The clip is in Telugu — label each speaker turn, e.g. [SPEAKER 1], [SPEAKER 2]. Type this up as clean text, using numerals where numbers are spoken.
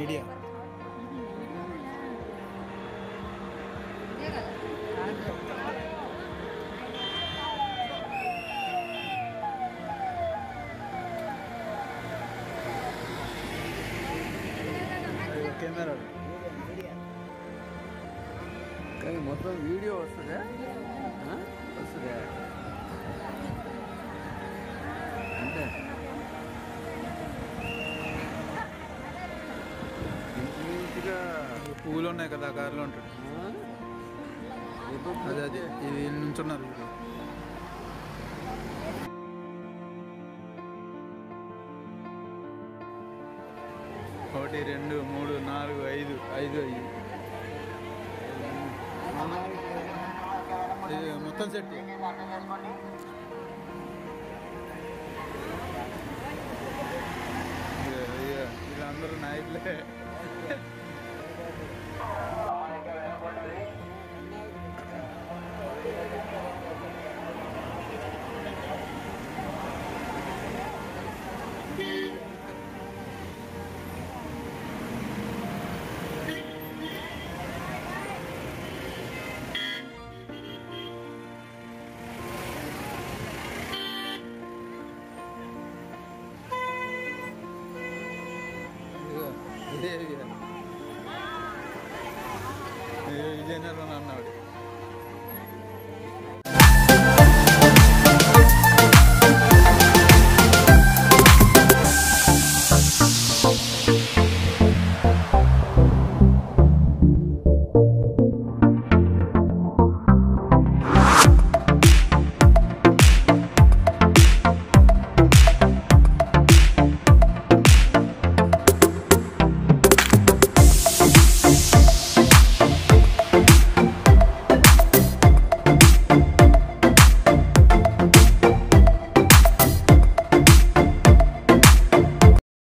[SPEAKER 1] మీడియా. కెమెరా
[SPEAKER 2] కానీ మొత్తం వీడియో వస్తుందా? వస్తుందా అంటే ఇంచుమించుగా
[SPEAKER 1] పువ్వులు ఉన్నాయి కదా, కారులో ఉంటాడు. అదే అదే ఇది నుంచున్నారు. 1 2 3 4 5 5 ఇది మొత్తం సెట్. వీళ్ళందరూ నాయకులే.